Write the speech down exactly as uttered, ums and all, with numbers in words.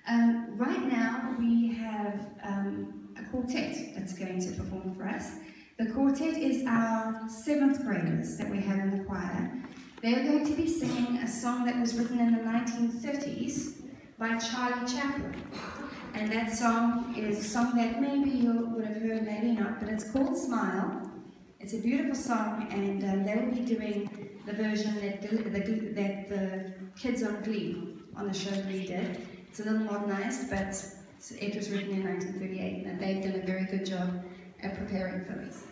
Um, right now we have um, a quartet that's going to perform for us. The quartet is our seventh graders that we have in the choir. They're going to be singing a song that was written in the nineteen thirties by Charlie Chaplin. And that song is a song that maybe you would have heard, maybe not, but it's called Smile. It's a beautiful song, and um, they will be doing the version that the, the, that the kids on Glee, on the show Glee did. It's a little modernized, but it was written in nineteen thirty-eight, and they've done a very good job at preparing for us.